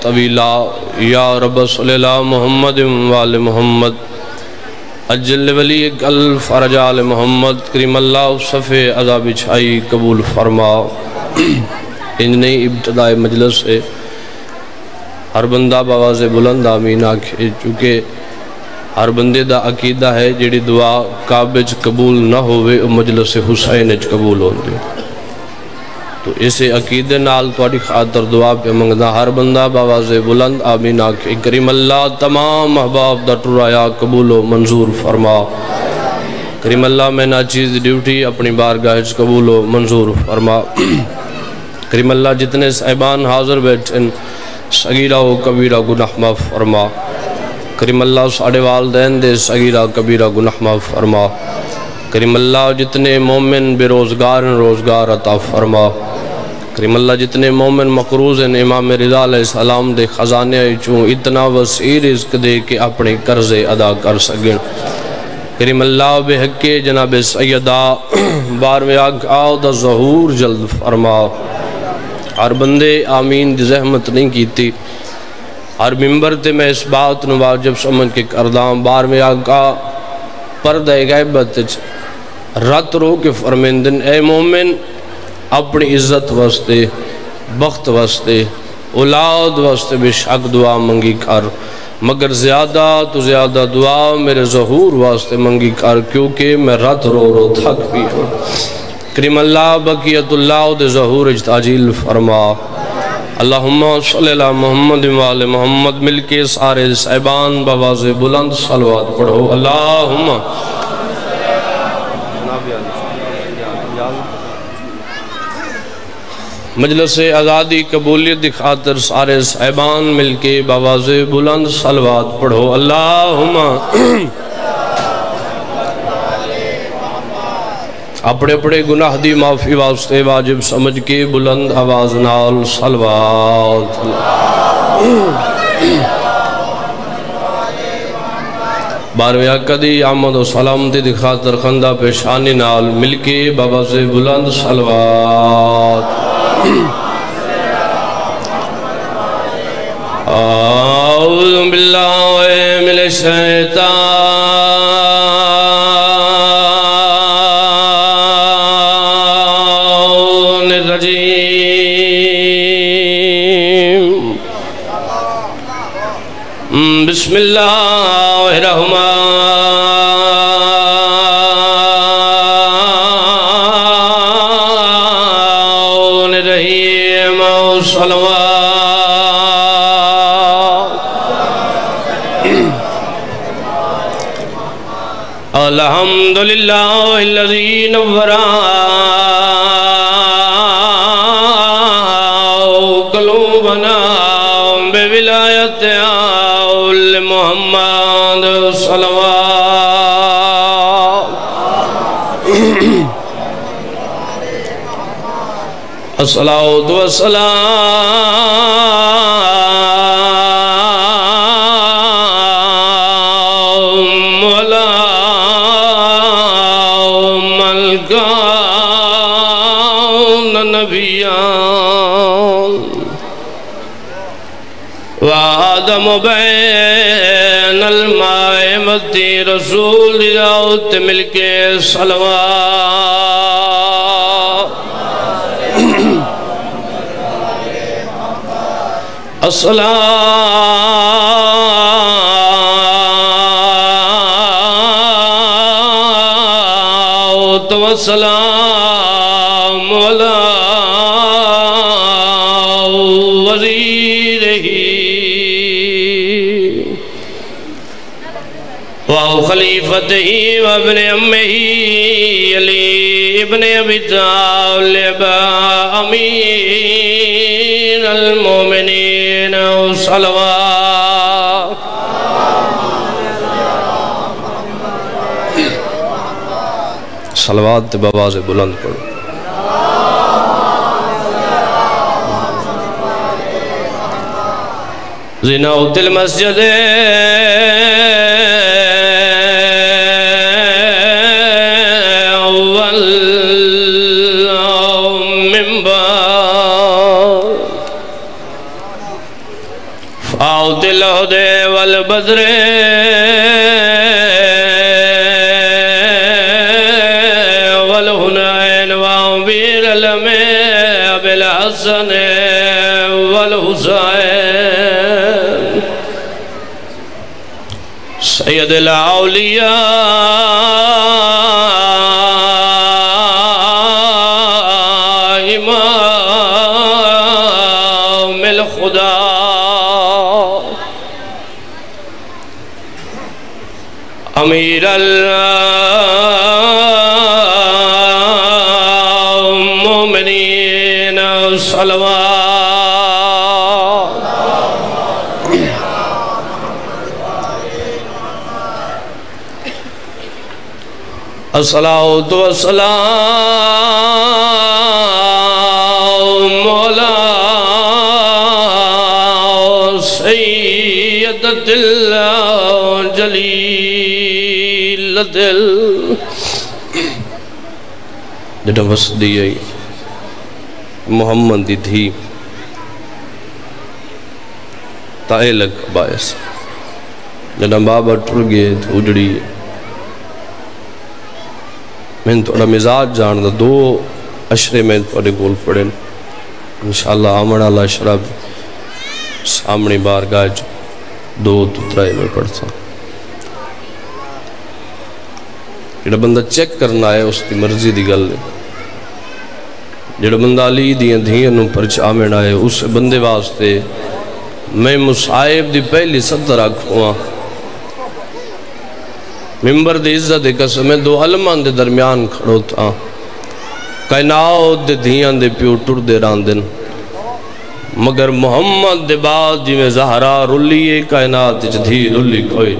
طویلا یا رب صلی اللہ محمد وآل محمد اجل ولیک الفرج آل محمد کریم اللہ صفِ عزا بچھائی قبول فرما۔ ان نئی ابتدائی مجلس سے ہر بندہ باواز بلند آمین آکھے، چونکہ ہر بندے دا عقیدہ ہے جیڑی دعا کعبے قبول نہ ہوئے مجلس حسین قبول ہوندے، تو اسے عقیدے نال تواڈی خاطر دعا پہ منگدا ہر بندہ باواز بلند آمین آکھے۔ کریم اللہ تمام احباب دا ٹرایا قبول و منظور فرما۔ کریم اللہ میں ناچیز ڈیوٹی اپنی بارگاہ قبول و منظور فرما۔ کریم اللہ جتنے صاحبان حاضر بیٹھن صغیرہ و کبیرہ گناہ معاف فرما۔ کریم اللہ ساڑھے والدین دے صغیرہ کبیرہ گناہ معاف فرما۔ کریم اللہ جتنے مومن بے روزگار روزگار عطا فرما۔ کریم اللہ جتنے مومن مقروض ہیں امام رضا علیہ السلام دے خزانے چوں اتنا وسیع رزق دے کہ اپنے قرضے ادا کر سکیں۔ کریم اللہ بے حق جناب سیدہ بارویں آگاہ دا ظہور جلد فرما۔ ہر بندے آمین دی زحمت نہیں کیتی، ہر ممبر تے میں اس بات نو واجب سمجھ کے کرداں بارویں آگاہ پردہ غیبت رات رو کے فرمیندن اے مومن اپنی عزت واسطے بخت واسطے اولاد واسطے بے شک دعا منگی کر، مگر زیادہ تو زیادہ دعا میرے ظہور واسطے منگی کر، کیونکہ میں رات رو تھک بھی ہوں۔ کریم اللہ بقیت اللہ دے ظہور اجتاجیل فرما۔ اللہم صلی اللہ محمد وآل محمد، مل کے سارے صاحبان بواز بلند صلوات پڑھو۔ اللہم مجلس آزادی قبولیت دی خاطر سارے صاحبان مل کے بواز بلند صلوات پڑھو۔ اللہم اپنے اپنے گناہ دی معافی واسطے واجب سمجھ کے بلند آواز نال صلوات۔ بارویں آقا دی آمد و سلامتی دی خاطر خندہ پیشانی نال مل کے بواز بلند صلوات۔ اعوذ باللہ من الشیطان الرجیم، بسم اللہ الرحمن الرحیم، الحمدللہ الذی نور قلوبنا بولایت آل محمد صلوات۔ الصلاة والسلام علی من کان نبیان وآدم بین الماء متی رسول دعوت مل کے صلوات۔ الصلاة والسلام علی وزیرہ وخلیفتہ وابن امہ علی ابن ابی طالب امیر المومنین صلوات۔ صلوات بواز بلند پڑھو۔ زینوت المسجد اول منبر فاوت الہدے والبدر والہنین وعبیر المی بالحسن والحسین سید الاولیاء امام الخدا امیر المومنین صلوات الصلاة والسلام مولا سیدت الجلیلت جڑا وسدی آئی محمد دی تھی تائے لگ باعث جڑا بابا ٹر گئے تو اجڑی میں تھوڑا مزاج جان دا دو اشرے میں تھوڑے گول پڑھیں انشاءاللہ آمن اللہ شراب سامنے بارگاہ دو تترائے میں پڑھتا جڑا بندہ چیک کرنا ہے اس کی مرضی دی گل ہے جڑا بندہ علی دیاں دھیانوں پر چامن آئے اس بندے واسطے میں مصائب دی پہلی صدر رکھوں ممبر دی عزت قسم ہے دو علمان دے درمیان کھڑو تھا کائنات دے دھیان دے پیو ٹر دے راندن مگر محمد دے بعد جی میں زہرا رلی کائنات جدھی رلی کوئی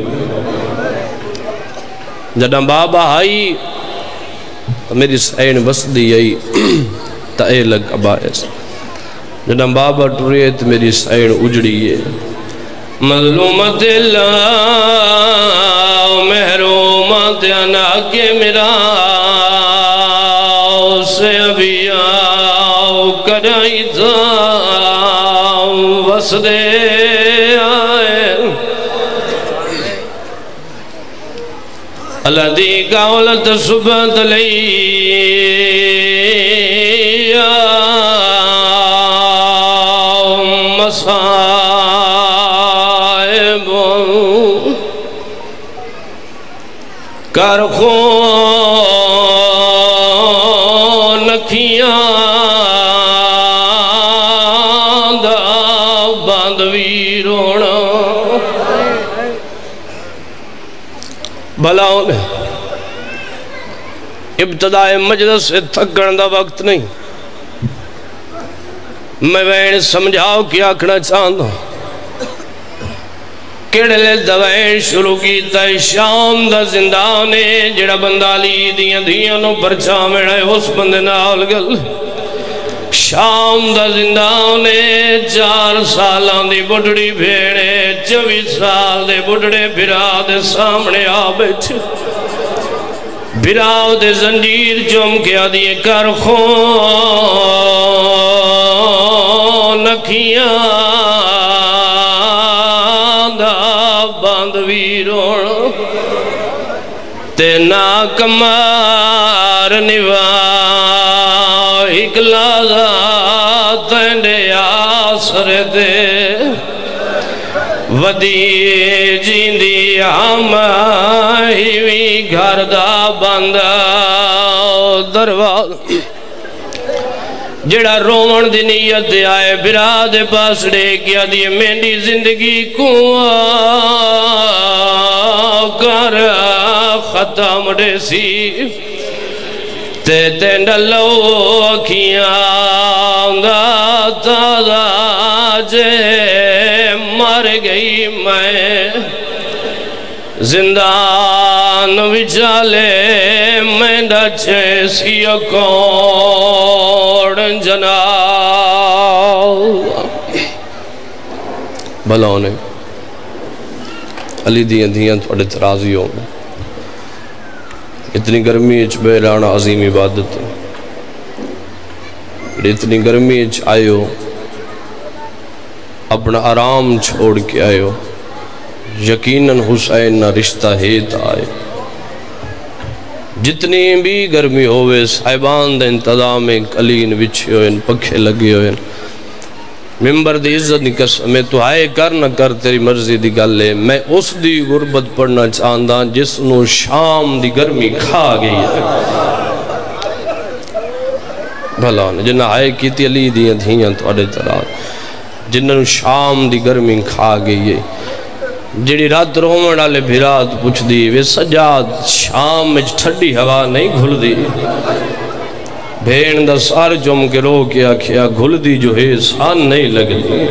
جڑا بابا آئی میری سین بس دی آئی تائے لگ ابائیس جڑا بابا ٹریے تو میری سین اجڑی ہے مظلومت اللہ محرومت انا کے میرا اسے ابھی آؤ کرائی تھا وسدے آئے اللہ دی قولت صبح تلیا مسائب کر خون نکھیاں دا باندوی رونا بھلاؤں نے ابتدائے مجلس سے تھکن دا وقت نہیں میں وین سمجھاؤ کیا آکھنا چاہتا ہوں کیڑے لے دوائیں شروع کی تا شام دا زندانے جڑا بندہ لی دیاں دیانوں پر چامن ہے اس بندے نال گل شام دا زندانے 4 سالان دی بڑھڑی بھیڑے 24 سال دے بڑھڑے بھرا دے سامنے آ بیٹھے بھراؤ دے زنجیر چوم کیا دیئے کر خون نکھیاں دا باندوی رونا تے ناکمار نواہ اکلازہ تینڈے آسر دے ودی جیندی ہماہیوی گھر دا بندہ درواز جڑا رومن دی نیت دے آئے برا دے پاس ڈے کیا دیئے میری زندگی کو کر ختم ڈے سی تے ڈلو اکھیاں دا تازہ جے مر گئی میں زندان وچالے میں ڈچے سی اکوڑ جناب بھلاؤں نے علی دیاں دیاں تھوڑے ترازی ہوں اتنی گرمی اچھ بیرانا عظیم عبادت اتنی گرمی اچھ آئے ہو اپنا آرام چھوڑ کے آئے ہو، یقیناً حسین نہ رشتہ ہے آئے. جتنی بھی گرمی ہوئے صاحبان دا انتظام قلین بچھے ہوئے، پکھے لگے ہوئے. ممبر دی عزت نہیں قسم تو آئے کر نہ کر تیری مرضی دی گل ہے. میں اس دی غربت پڑھنا چاہتا جس نو شام دی گرمی کھا گئی ہے. بھلا جنہ آئے کیتی علی دیاں دھیاں توڑے طرح، جنہوں شام دی گرمی کھا گئی ہے. جڑی رات رومن والے بھرات پوچھ دی وے سجاد شام میں ٹھنڈی ہوا نہیں گھل دی. بھین دا سار جم کے رو کے آکھیا گھل دی جو ہے سان نہیں لگ دی.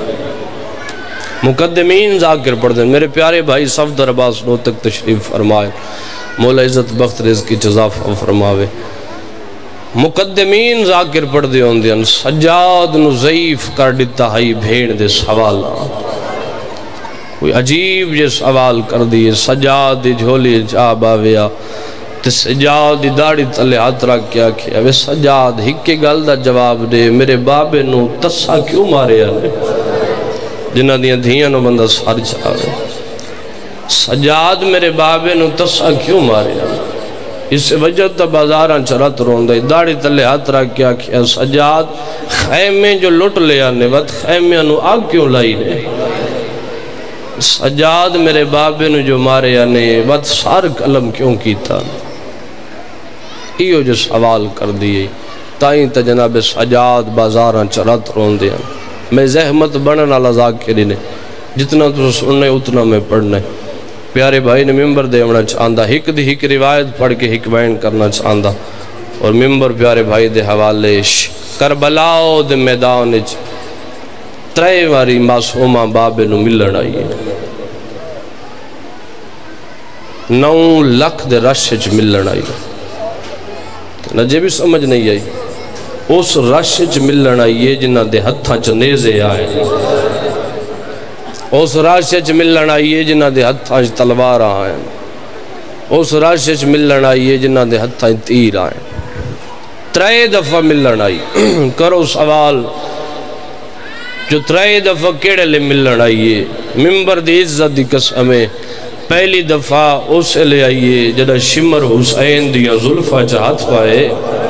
مقدمین ذاکر پڑھ دیں. میرے پیارے بھائی صفدر عباس نو تک تشریف فرمائے، مولا عزت بخت رزق کی جزافہ فرماوے. مقدمین ذاکر پڑھ دے ہوں دیں. سجاد نو ضعیف کر دیتا ہے بھین دے سوالا. کوئی عجیب جے سوال کر دیئے. سجاد دی جھولی جا باویا تے سجاد دی داڑی تلے ہاتھ رکھ کیا کیا وے سجاد ہکے گل دا جواب دے. میرے بابے نو تسا کیوں مارے آنے جنہ دیاں دھیاں نو بندہ سار چاہے. سجاد میرے بابے نو تسا کیوں مارے آنے. اس وجہ تا بازاراں چرات روندے. داڑی تلے ہاتھ رکھ کیا کیا سجاد خیمے جو لٹ لے آنے وقت خیمے نو آگ کیوں لائی نے. سجاد میرے بابے نو جو مارے آنے وقت سار قلم کیوں کیتا. ایو جو سوال کر دیئے تائیں تا جناب سجاد بازاراں چرات روندے ہیں. میں زحمت بڑھنا لذاکری نے جتنا تو سننے اتنا میں پڑھنے. پیارے بھائی نے ممبر دے ہونا چاہندہ ہک دی ہک روایت پڑھ کے ہک بیان کرنا چاہندہ. اور ممبر پیارے بھائی دے حوالے کربلاؤ دے میدان ترے واری معصومہ بابے نو ملن آئیے. 9 لاکھ دے رشچ ملن آئیے. نجے بھی سمجھ نہیں آئی. اس رشچ ملن آئیے جنہ دے ہتھاں چنیزے آئے. اس رشچ ملن آئیے جنہ دے ہتھاں تلوار آئے. اس رشچ ملن آئیے جنہ دے ہتھاں تیر آئے. 3 دفعہ ملن آئی. کرو سوال جو 3 دفعہ کیڑے لے ملن آئیے. ممبر دی عزت دی قسمیں پہلی دفعہ اس لے آئیے جدہ شمر حسین دیا ظلفہ چاہت پائے.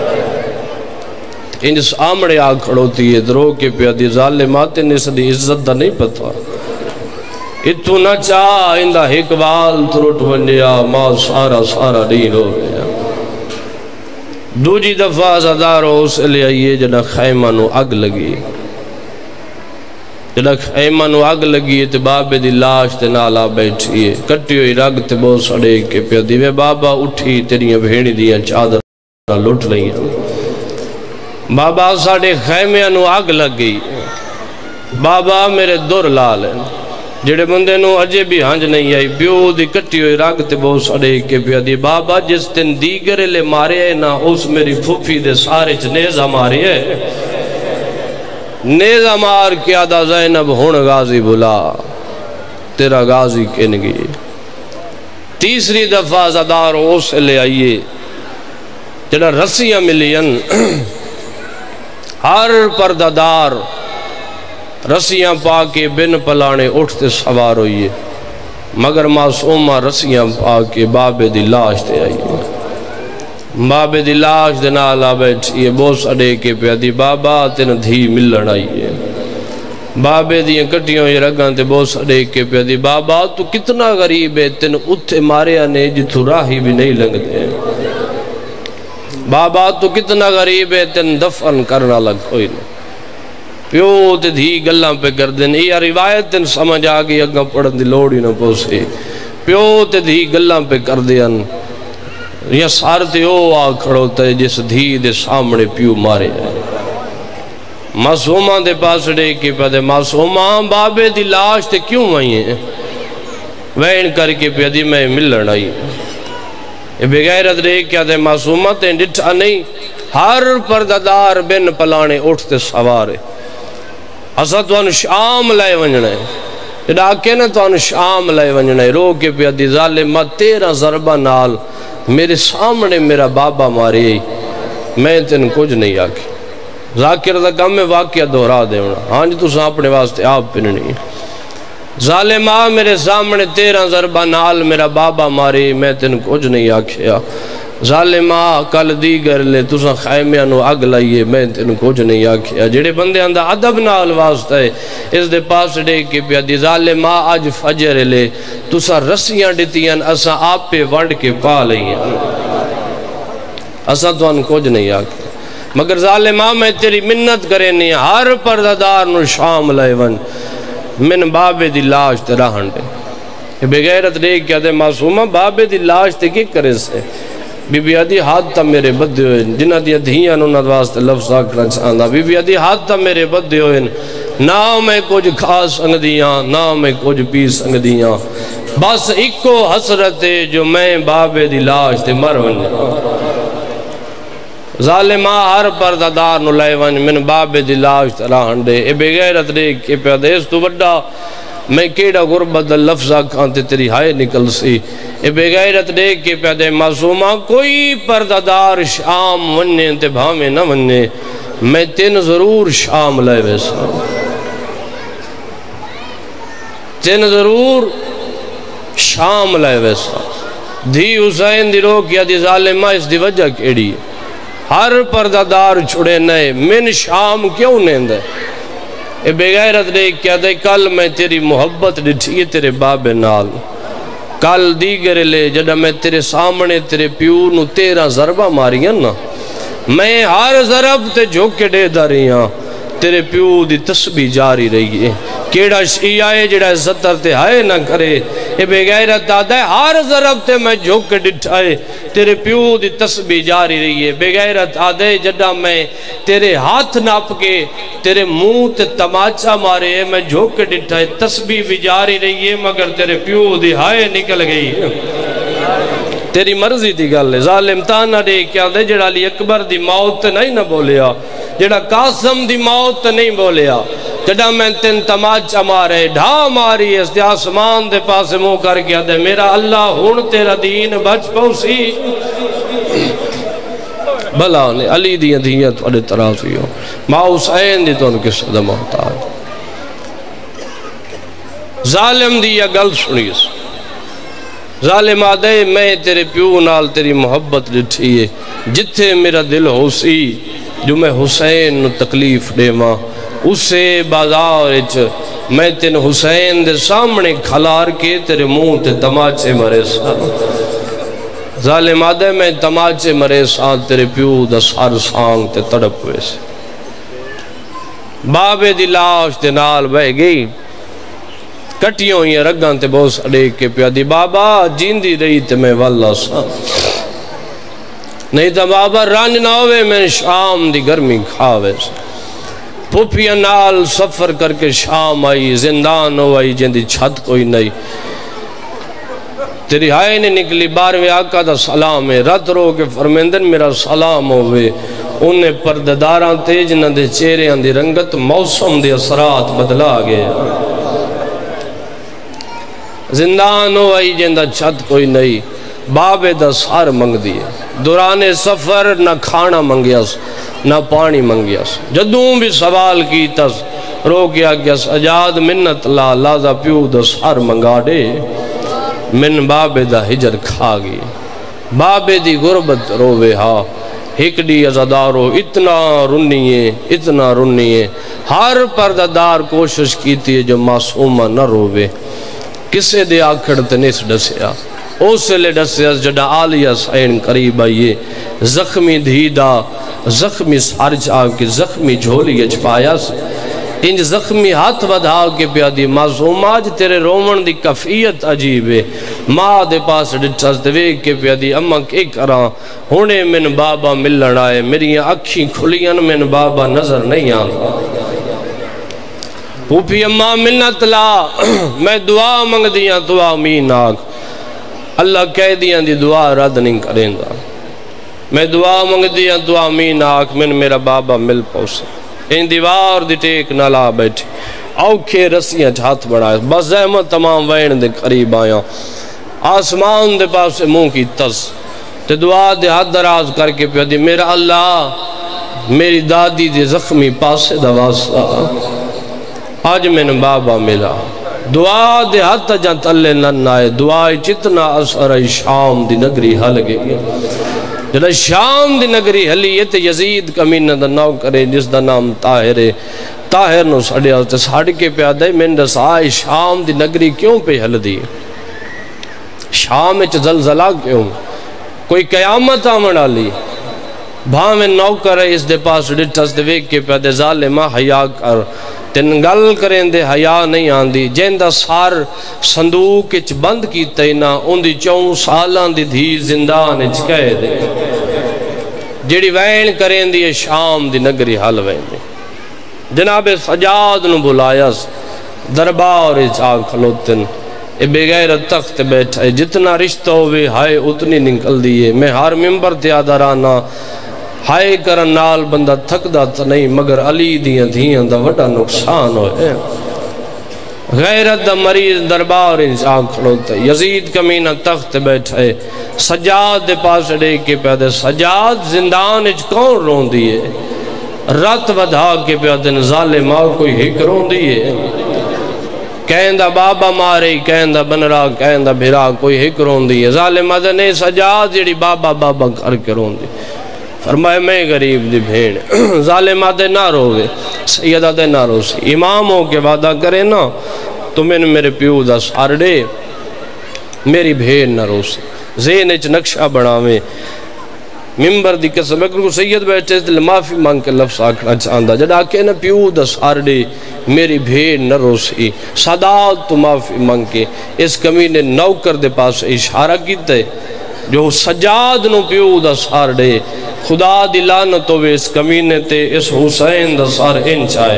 انج سامنے آگ کھڑوتی ہے درو کے پیادی ظالمات نس دی عزت دا نہیں پتا. اتو نہ چاہ اندہ حکوال تروٹ ونجیا ماں سارا سارا دین ہو گیا. دوجی دفعہ زدارو اس لے آئیے جدہ خیمہ نو اگ لگی. جدہ خیمہ نو اگ لگی تے بابے دی لاش تے نالا بیٹھئے. کٹی ہوئی رگ تے بہت سڑے کے پیادی وے بابا اٹھی تیریاں بھیڑی دیاں چادر لٹ لئیاں. بابا ساڑے خیمہ نو اگ لگ گئی. بابا میرے دور لال ہیں جڑے بندے نو اجے بھی ہنج نہیں آئی. بیو دی کٹی ہوئی رگ تے بہت سڑے کے پیادی بابا جس تن دیگرے لے مارے ہے نا اس میری پھوپھی دے سارے چنیزہ مارے ہے. نیزہ مار کیا دا زینب ہون غازی بلا تیرا غازی کنگی. تیسری دفعہ زدار اس لے آئیے جڑا رسیاں ملین. ہر پردادار رسیاں پا کے بن پلانے اٹھتے سوار ہوئیے مگر معصومہ رسیاں پا کے بابے دی لاش دے آئیے. بابے دی لاش دے نالا بیٹھئیے بوس اڑے کے پیادی بابا تین دھی ملن آئیے. بابے دیاں کٹیوں یہ رگان تے بوس اڑے کے پیادی بابا تو کتنا غریب ہے تین اتھے مارے آنے جتو راہی بھی نہیں لنگ دے. بابا تو کتنا غریب ہے تین دفن کرنا لگ کوئی نہیں. پیو تے دھی گلاں پہ کر دیں. یہ روایت تین سمجھ آگئی اگاں پڑھن دی لوڑی نہ پوسے. پیو تے دھی گلاں پہ کر دیں. یہ سارتے او آ کھڑوتا ہے جس دھی دے سامنے پیو مارے ہے. معصومہ دے پاس ڈے کے پیادے معصومہ بابے دی لاش تے کیوں آئی ہیں. وین کر کے پیادی میں ملن آئی. یہ بغیرت رے کیا دے معصومہ تے ڈٹھا نہیں. ہر پردادار بن پلانے اٹھتے سوارے. اسا توان شام لائے ونجنے ڈاکے نا توان شام لائے ونجنے. رو کے پیادی ظالمہ 13 ضربہ نال میرے سامنے میرا بابا مارے. میں تین کچھ نہیں آکے ذاکر دا کم میں واقعہ دہرا دیونا، ہاں جی تُساں اپنے واسطے آپ پننی۔ ظالمہ میرے سامنے 13 ضربہ نال میرا بابا ماری، میں تین کچھ نہیں آکھیا۔ ظالمہ کل دیگر لے تُساں خیمیاں نو اگ لائیے، میں تین کچھ نہیں آکھیا۔ جڑے بندے اندہ عدب نال واسطہ ہے اس دے پاس ڈے کے پیا دی ظالمہ آج فجر لے تُساں رسیاں ڈتیاں اساں آپ پہ ونڈ کے پا لئیاں، اساں تو ان کچھ نہیں آکھیا۔ مگر ظالمہ میں تیری منت کرے نہیں، ہر پردادار نو شام لائے ون من بابے دی لاش تے رہن دے۔ بے غیرت دے کیا دے معصومہ بابے دی لاش تے کی کرے سے؟ بی بی آدھی ہاتھ تا میرے بدے ہوئے جنہ دیا دھیاں نو ندواستے لفظ آکھنا چاہتا۔ بی بی آدھی ہاتھ تا میرے بدے ہوئے نہ میں کچھ کھا سنگ دیاں نہ میں کچھ پی سنگ دیاں، بس ایکو حسرت ہے جو میں بابے دی لاش تے مر ونجا۔ ظالمہ ہر پردادار نو لائے ونج من بابے دی لاش تے رہن دے۔ اے بے غیرت دے کے پیادے اس تو بڑا میں کیڑا غربت لفظہ کھانتے تیری ہائے نکل سی۔ اے بے غیرت دے کے پیادے معصومہ کوئی پردادار شام وننے تے بھامے نہ وننے، میں تین ضرور شام لائے ویسا، تین ضرور شام لائے ویسا۔ دھی حسین دی رو کیا دی ظالمہ اس دی وجہ کیڑی ہے، ہر پردادار چھڑے نئے من شام کیوں نیند ہے؟ اے بے غیرت دے کیا دے کل میں تیری محبت ڈٹھی تیرے بابے نال، کل دیگر لے جڑا میں تیرے سامنے تیرے پیو نو 13 ضربہ ماری ہیں نا، میں ہر ضرب تے جھوکے دے دا رہی ہاں، تیرے پیو دی تسبیح جاری رہی ہے۔ کیڑا شیعہ ہے جڑا ستر تے ہائے نہ کرے؟ اے بے غیرت آدھا ہے ہر ضرب تے میں جھوک ڈٹھائے تیرے پیو دی تسبیح جاری رہی ہے۔ بے غیرت آدھا ہے جڑا میں تیرے ہاتھ ناپ کے تیرے منہ تے تماچا مارے میں جھوک ڈٹھائے تسبیح بھی جاری رہی ہے، مگر تیرے پیو دی ہائے نکل گئی ہے۔ تیری مرضی دی گل ہے۔ ظالم تانا دے کیا دے جڑا علی اکبر دی موت نہیں نہ بولیا، جڑا قاسم دی موت نہیں بولیا، جڑا میں تین تماچا مارے ڈھا ماری اس دے آسمان دے پاس منہ کر گیا دے میرا اللہ ہون تیرا دین بچ پوسی۔ بھلا نے علی دی دھیت وڈے ترازی ہو، ماں حسین دی تو ان کے صدہ محتاج۔ ظالم دی یہ گل سنیس، ظالم آدھے میں تیرے پیو نال تیری محبت لٹھیے، جتھے میرا دل ہو سی جو میں حسین نو تکلیف دے ماں اسے بازار میں تین حسین دے سامنے کھلار کے تیرے منہ تے تماچے مرے سا۔ ظالم آدھے میں تماچے مرے سا تیرے پیو دا سار سانگ تے تڑپ ہوئے سے۔ بابے دی لاش تے نال بہ گئی، کٹیوں یہ رگان تے بہت سڑے کے پیا دی بابا جیندی رہی تے میں واللہ سا، نہیں تا بابا رانج نہ ہوئے میں شام دی گرمی کھاوے سے۔ پھوپیا نال سفر کر کے شام آئی، زندان ہوئی جن دی چھت کوئی نہیں، تیری ہائے نے نکلی 12ویں آقا دا سلام ہے، رات رو کے فرمیندن میرا سلام ہوئے، انہیں پردداراں تے جنہ دے چہرے اندی رنگت موسم دے اثرات بدلا گئے۔ زندان ہوئی جن دا چھت کوئی نہیں، بابے دا سار منگ دیئے، دوران سفر نہ کھانا منگیاس نہ پانی منگیاس، جدوں بھی سوال کی تس رو گیا گیا سجاد منت لا لازا پیو دا سار منگا دے، من بابے دا ہجر کھا گئی، بابے دی غربت روے ہاں، ہکڑی ازادارو اتنا رنیے، ہر پرددار کوشش کیتی ہے جو معصومہ نہ روے، کسے دے آکھڑ تنیس ڈسیا، اسے لے ڈسیا جڑا آلیہ سائن قریب آئیے، زخمی دھیدہ زخمی سارج آکے زخمی جھولی اچ پایا سے، انج زخمی ہاتھ ودھا کے پیادی معصوم آج تیرے رومن دی کفیت عجیب ہے، ماں دے پاس ڈٹھاس دوے کے پیادی اماں کے کراں ہونے من بابا ملن آئے، میری اکھیں کھلین من بابا نظر نہیں آتا، پوپی اماں منت لا میں دعا منگ دیاں تو آمین آگ، اللہ کہہ دیاں دی دعا رد نہیں کریں دا، میں دعا منگ دیاں تو آمین آگ من میرا بابا مل پوسے، ان دیوار دی ٹیک نہ لا بیٹھی، اوکھے رسیاں ہاتھ بڑھائے، بس زحمت تمام وین دے قریب آیا، آسمان دے پاس سے منہ کی تس تے دعا دے ہاتھ دراز کر کے پیا دی میرا اللہ میری دادی دے زخمی پاسے دا واسطہ آج میں نے بابا ملا دعا دے ہاتھ جان تلے نن آئے دعائی چتنا اثر شام دی نگری حل گئی جڑا شام دی نگری حلی یہ تے یزید کمینہ دا ناو کرے جس دا نام طاہر ہے طاہر نو سڑیا تے سڑ کے پیادے میں دس آئے شام دی نگری کیوں پہ حل دی شام اچ زلزلہ کیوں کوئی قیامت آمن آلی بھاویں نوکر ہے اس دے پاس ڈٹھس دے ویک کے پیادے ظالمہ حیاء کر تین گل کریں دے حیاء نہیں آندی جیندہ سار صندوق اچ بند کی تینا ان دی 4 سالان دی دھی زندان اچ کہے دے جیڑی وین کریں دی شام دی نگری حل وین دی جناب سجاد نو بلایا دربار اچ آگ کھلوتن اے بغیر تخت بیٹھا جتنا رشتہ ہوئے ہائے اتنی نکل دیئے میں ہر ممبر تیا درانا ہائے کرن نال بندہ تھک دا تا نہیں مگر علی دیاں دیاں دا وڈا نقصان ہوئے غیرت دا مریض دربار انسان کھڑوتا ہے یزید کمینہ تخت بیٹھے سجاد دے پاس ڈے کے پیادے سجاد زندان اچ کون رون دیئے رات ودھا کے پیادے ظالمہ کوئی ہک رون دیئے کہندہ بابا مارے کہندہ بنرا کہندہ بھرا کوئی ہک رون دیئے ظالمہ دے نہیں سجاد جیڑی بابا بابا کر کے رون دیئے فرمائے میں غریب دی بھیڑ ظالمہ دے نہ روگے سیدہ دے نہ رو سی امام ہو کے وعدہ کرے نا تو میں نے میرے پیو دا سار ڈے میری بھیڑ نہ رو سی ذہن اچ نقشہ بڑھاویں ممبر دی قسم اگر کو سید بیٹھے دل معافی مانگ کے لفظ آکھنا چاہندہ جڑا کہ نا پیو دا سار ڈے میری بھیڑ نہ رو سی سادات تو معافی مانگ کے اس کمینے نوکر دے پاس اشارہ کیتے جو سجاد نو پیو دا سار ڈے خدا دی لعنت ہوئے اس کمینے تے اس حسین دا سار انچ آئے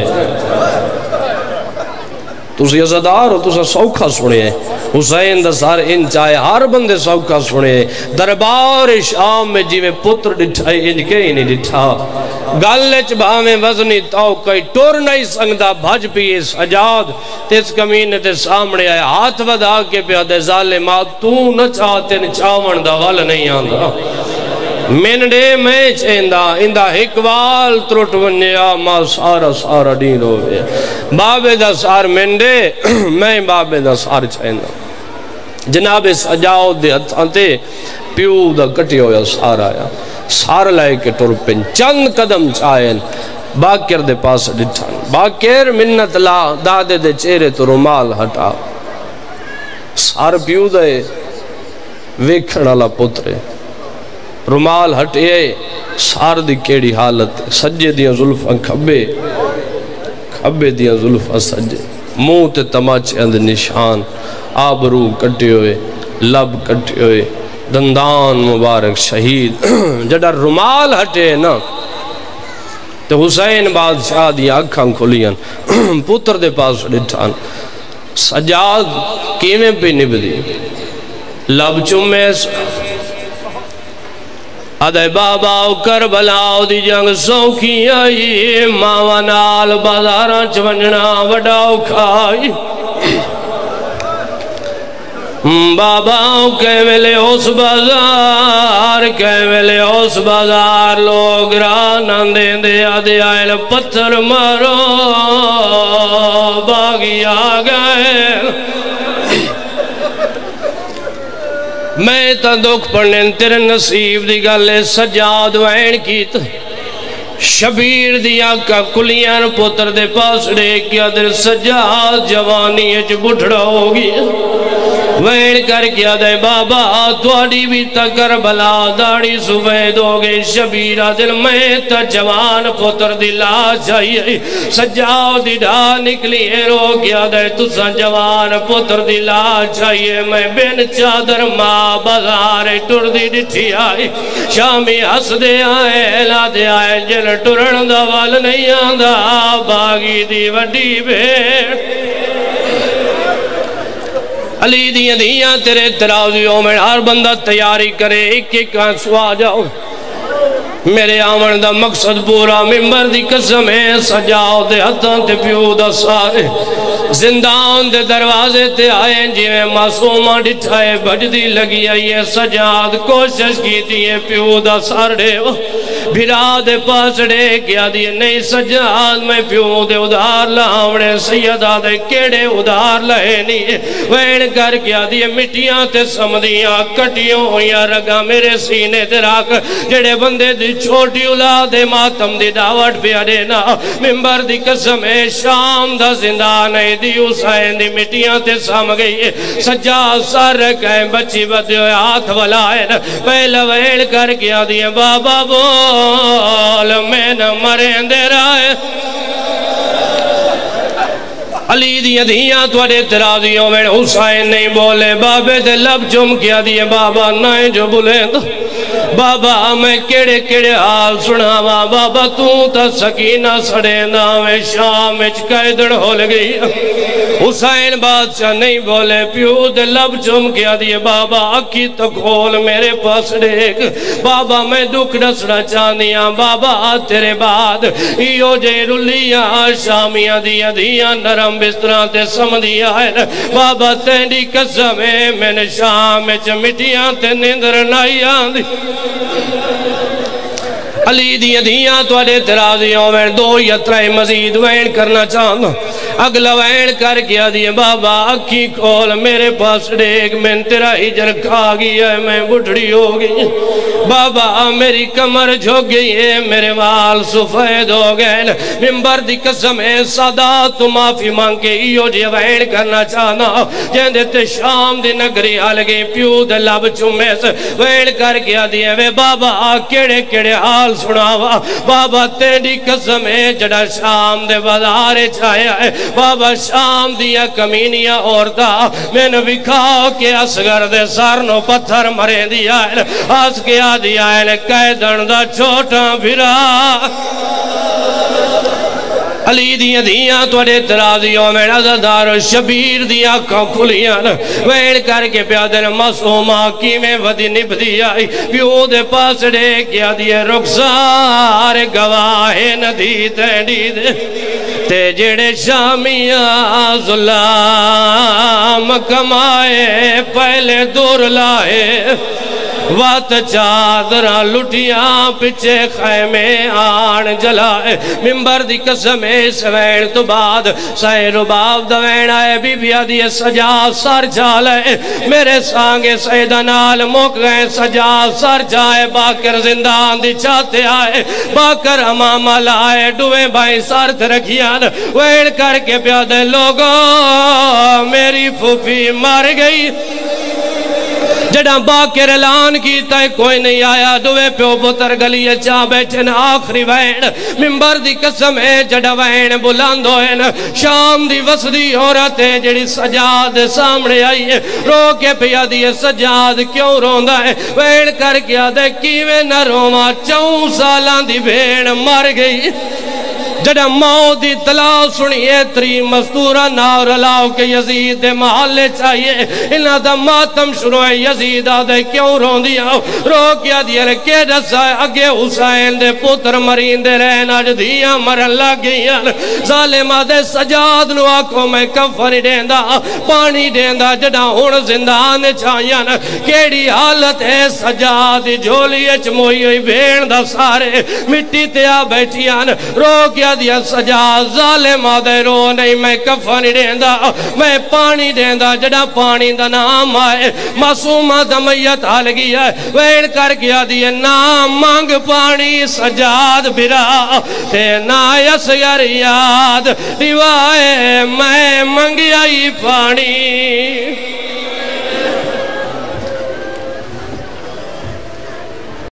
تُسی عزدار ہو تُسا سوکھا سنے ہیں حسین دا سار انچ آئے ہر بندے سوکھا سنے ہیں دربار شام میں جی میں پتر ڈٹھائے انج کے ہی نہیں ڈٹھا گلچ بھامیں وزنی تاؤ کئی ٹور نہیں سنگدہ بھج پیئے سجاد تیس کمینے تے سامنے آئے ہاتھ ودا کے پیادے ظالمات تو نہ چاہتے نہ چاون دا وال نہیں آندہ منڈے میں چیندہ اندہ حکوال ترٹ ونیا ماں سارا سارا دین ہوئے بابے دا سار منڈے میں بابے دا سار چیندہ جناب سجاؤ دے ہتھانتے پیو دا کٹی ہویا سار آیا سار لائے کے ٹور پن چند قدم چاہین باکر دے پاس ڈٹھان باکر منت لا دادے دے چہرے تو رومال ہٹا سار پیو دے ویکھن والا پترے رومال ہٹے سار دی کیڑی حالت سجے دیاں ظلفاں کھبے دیاں ظلفاں سجے منہ تے تماچے اندر نشان آبرو کٹے ہوئے لب کٹے ہوئے دندان مبارک شہید جڑا رومال ہٹے نا تو حسین بادشاہ دی آنکھاں کھولیاں پتر دے پاس ڈٹھان سجاد کیویں پہ نبدی لب چمے ادھے بابا کربلاؤ دی جنگ سوکھی آئی ماں نال بازاراں چونجنا وڈاؤ کھائی بابا کہہ ملے اس بازار لوگ رانان دیں دے آدھے آئل پتھر مارو باغی آگئے میں تا دکھ پڑھنے تیرے نصیب دی گلے سجاد وین کیت شبیر دیا کا کلیاں پتر دے پاس رے کیا در سجاد جوانی اچ بڑھڑا ہوگی وین کر کیا دے بابا توڑی بھی تکر بلا داڑی سفید ہو گئی شبیرہ دل میں تا جوان پتر دلا چاہیے سجاؤ دی ڈھا نکلی ہے رو کیا دے تسا جوان پتر دلا چاہیے میں بین چادر ماں بازار ٹر دی ڈٹھی آئی شامی ہس دے آئے لا دے آئے جل ٹرن دا وال نہیں آندہ باغی دی وڈی بیڑ علی دیاں دیاں تیرے تراؤزیوں میں ہر بندہ تیاری کرے ایک ایک آنسو آ جاؤ میرے آمن دا مقصد پورا ممبر دی قسم ہے سجاؤ دے ہتھاں تے پیو دا سارے زندان دے دروازے تے آئے جی میں معصومہ ڈٹھائے بجدی لگی آئیے سجاد کوشش کی تھی پیو دا سارے بھرا دے پاس ڈے کیا دی نہیں سجاد میں پیوں دے ادھار لاؤنے سیدہ دے کیڑے ادھار لائے نہیں وین کر کیا دی مٹیاں تے سمدیاں کٹیوں یا رگا میرے سینے تے راک جڑے بندے دی چھوٹی اولاد ماتم دی دعوت پہ دینا ممبر دی قسم شام دا زندان ہے دی حسین دی مٹیاں تے سام گئی سجاد سر کہیں بچی بدیو ہاتھ ولائن پہلا ویل کر کیا دی بابا بول میں نہ مرین دے رائے علی دی دھیاں توڑے ترازیوں میں حسین نہیں بولے بابے دے لب جم کیا دیئے بابا نائیں جو بلیں دو بابا میں کیڑے کیڑے حال سناوا بابا تو تا سکینہ سڑے ناوے شام قیدڑ ہو لگئی حسین بادشاہ نہیں بولے پیو دے لب جم کیا دیئے بابا اکی تو کھول میرے پاس دیکھ بابا میں دکھ نسڑا چاندیاں بابا تیرے بعد ایو جے رلیاں شامیاں دیا دیا نرم بستران تے سمدیا ہے بابا تینڈی قسمیں میں نے شام مٹیاں تے نندر نائیاں دی علی دی دھیاں توڑے ترازیوں میں دو یا ترے مزید وین کرنا چاہتا اگلا وین کر کیا دیئے بابا اکھی کھول میرے پاس دیکھ میں تیرا ہجر کھا گیا ہے میں بڑھڑی ہو گئی بابا میری کمر جھوک گئی ہے میرے وال سفید ہو گئے ممبر دی قسم ہے صدات تو معافی مانگ کے ایو جی وین کرنا چاہنا جہاں دیتے شام دی نگری آل گئی پیو دے لب چمے سے وین کر کیا دیئے وے بابا کیڑے کیڑے حال سناوا بابا تیری قسم ہے جڑا شام دے بازارے چھایا ہے بابا شام دیا کمینیاں عورتہ میں نے بکھاؤ کے اسگر دے سارنو پتھر مرے دیا ہے آس کیا دیا ہے قیدن دا چھوٹا بھرا علی دیا دیا توڑے ترازیوں میں عزدار و شبیر دیا آنکھوں کھلیاں وین کر کے پیادر معصوم آنکھی میں ودی نب دیا پیو دے پاس ڈے کیا دیا رخصار گواہ ندی تینڈی دے تے جڑے شامیاں ظلام کمائے پہلے دور لائے وات چادرہ لٹیاں پچھے خیمے آن جلائے ممبر دی قسمیں سوین تو بعد سائے رباب دوین آئے بی بیا دیئے سجا سر جالے میرے سانگے سیدہ نال موک گئے سجا سر جائے باکر زندان دی چاہتے آئے باکر امامہ لائے ڈویں بھائی سارت رکھیاں وین کر کے پیادے لوگوں میری پھوپی مار گئی جڑا باکر اعلان کیتا ہے کوئی نہیں آیا دوے پیو پتر گلیے چاہ بیٹھن آخری وین ممبر دی قسم ہے جڑا وین بلاندو ہے شام دی وسدی عورت ہے جڑی سجاد سامنے آئی ہے رو کے پیا دیئے سجاد کیوں روندہ ہے وین کر کیا دے کیویں نہ روما 4 سالان دی بھین مر گئی جڑا موت دی اطلاع سنیے تری مستورہ نار لاؤ کہ یزید دے محلے چاہیے انہاں دا ماتم شروع ہے یزید آدھے کیوں رون دیا رو کیا دیا رکھے رسا اگے حسین دے پتر مرین دے رہن آج دیا مرن لگ گیا ظالم آدھے سجاد نو آنکھوں میں کفر دیندہ پانی دیندہ جڑا ہون زندان چاہیاں کیڑی حالت ہے سجاد جھولی چموئی ہوئی بھین دا سارے مٹی تیا بیٹھیاں رو کیا دیا سجاد ظالم آدھے رو نہیں میں کفن دیندہ میں پانی دیندہ جڑا پانی دا نام آئے معصومہ دا میت حال گیا ہے وین کر گیا دیا نام مانگ پانی سجاد بھرا تے نایس یار یاد دیوائے میں منگیا ہی پانی